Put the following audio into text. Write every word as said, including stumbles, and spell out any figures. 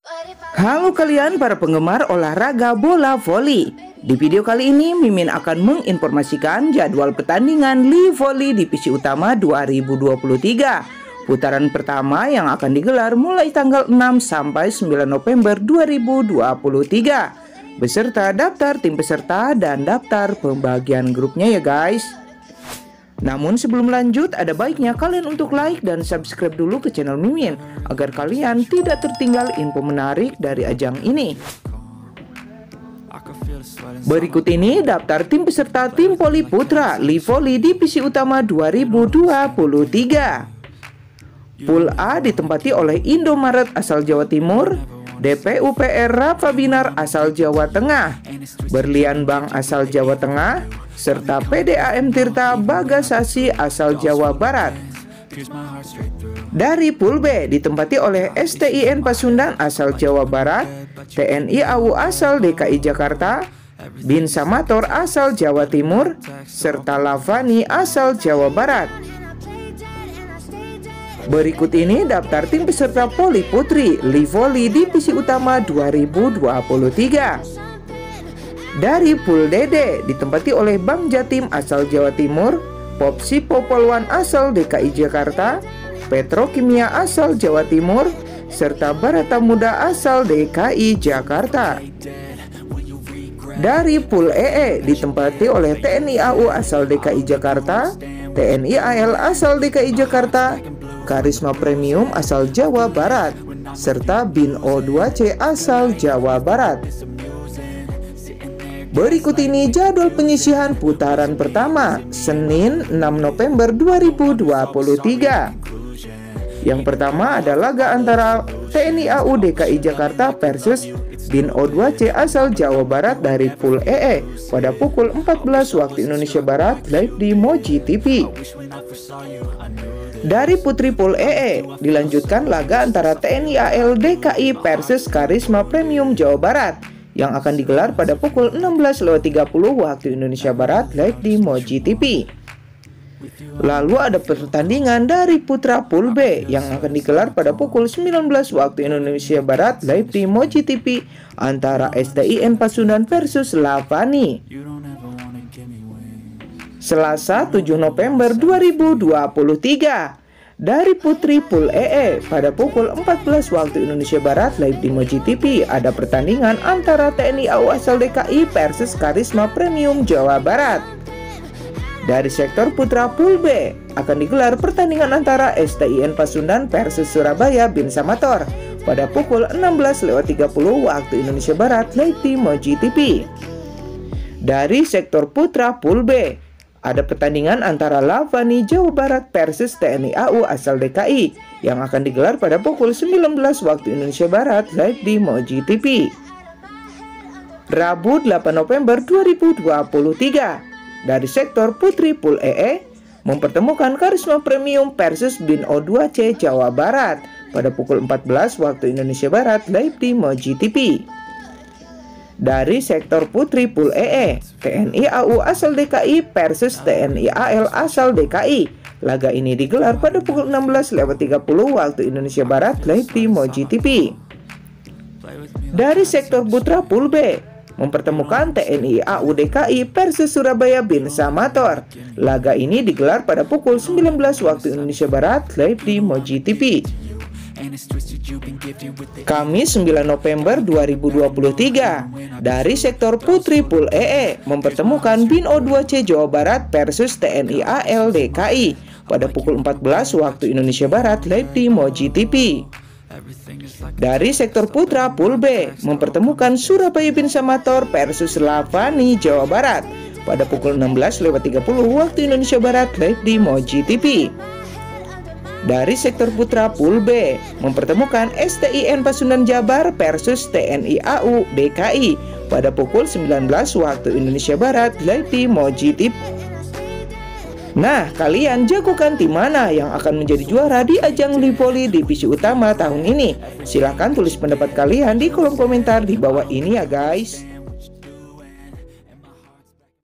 Halo kalian para penggemar olahraga bola voli. Di video kali ini Mimin akan menginformasikan jadwal pertandingan Li Voli Divisi Utama dua ribu dua puluh tiga. Putaran pertama yang akan digelar mulai tanggal enam sampai sembilan November dua ribu dua puluh tiga. Beserta daftar tim peserta dan daftar pembagian grupnya ya guys. Namun sebelum lanjut, ada baiknya kalian untuk like dan subscribe dulu ke channel Mimin agar kalian tidak tertinggal info menarik dari ajang ini. Berikut ini daftar tim peserta tim voli putra Li Voli Divisi Utama dua ribu dua puluh tiga. Pool A ditempati oleh Indomaret asal Jawa Timur, D P U P R Rafa Binar asal Jawa Tengah, Berlian Bank asal Jawa Tengah, serta P D A M Tirta Bagasasi asal Jawa Barat. Dari Pool B ditempati oleh S T I N Pasundan asal Jawa Barat, T N I A U asal D K I Jakarta, Bin Samator asal Jawa Timur, serta Lavani asal Jawa Barat. Berikut ini daftar tim peserta voli putri Li Voli Divisi Utama dua ribu dua puluh tiga. Dari Pool D D ditempati oleh Bang Jatim asal Jawa Timur, Popsi Popolwan asal D K I Jakarta, Petrokimia asal Jawa Timur, serta Barata Muda asal D K I Jakarta. Dari Pool E E ditempati oleh T N I A U asal D K I Jakarta, T N I A L asal D K I Jakarta, Karisma Premium asal Jawa Barat, serta Bin O dua C asal Jawa Barat. Berikut ini jadwal penyisihan putaran pertama Senin enam November dua ribu dua puluh tiga. Yang pertama ada laga antara T N I A U D K I Jakarta versus Bin O dua C asal Jawa Barat dari Pool E E pada pukul empat belas waktu Indonesia Barat live di Moji T V. Dari putri Pool E E dilanjutkan laga antara T N I A L D K I versus Karisma Premium Jawa Barat yang akan digelar pada pukul enam belas lewat tiga puluh waktu Indonesia Barat live di Moji T V. Lalu ada pertandingan dari putra Pool B yang akan digelar pada pukul sembilan belas waktu Indonesia Barat live di Moji T V antara S T I N Pasundan versus Lavani. Selasa tujuh November dua ribu dua puluh tiga. Dari putri Pool E E pada pukul empat belas waktu Indonesia Barat live di Moji T V ada pertandingan antara T N I A U asal D K I versus Karisma Premium Jawa Barat. Dari sektor putra Pool B akan digelar pertandingan antara S T I N Pasundan versus Surabaya Bin Samator pada pukul enam belas lewat tiga puluh waktu Indonesia Barat live di Moji T V. Dari sektor putra Pool B ada pertandingan antara Lavani Jawa Barat versus T N I A U asal D K I yang akan digelar pada pukul sembilan belas waktu Indonesia Barat live di Moji T V. Rabu delapan November dua ribu dua puluh tiga. Dari sektor putri Pool E E mempertemukan Karisma Premium versus Bin O dua C Jawa Barat pada pukul empat belas waktu Indonesia Barat live di Moji T V. Dari sektor putri Pool E E, T N I A U asal D K I versus T N I A L asal D K I. Laga ini digelar pada pukul enam belas lewat tiga puluh waktu Indonesia Barat live di Moji T V. Dari sektor putra Pool B mempertemukan T N I A U D K I versus Surabaya Bin Samator. Laga ini digelar pada pukul sembilan belas waktu Indonesia Barat live di Moji T V. Kamis sembilan November dua ribu dua puluh tiga. Dari sektor putri Pool E E mempertemukan Bin O dua C Jawa Barat versus T N I A L D K I pada pukul empat belas waktu Indonesia Barat live di Moji T V. Dari sektor putra Pool B mempertemukan Surabaya Bin Samator versus Lavani Jawa Barat pada pukul enam belas lewat tiga puluh waktu Indonesia Barat live di Moji T V. Dari sektor putra Pool B mempertemukan S T I N Pasundan Jabar versus T N I A U D K I pada pukul sembilan belas waktu Indonesia Barat live di Moji T V. Nah, kalian jagokan tim mana yang akan menjadi juara di ajang Li Voli Divisi Utama tahun ini? Silahkan tulis pendapat kalian di kolom komentar di bawah ini ya guys.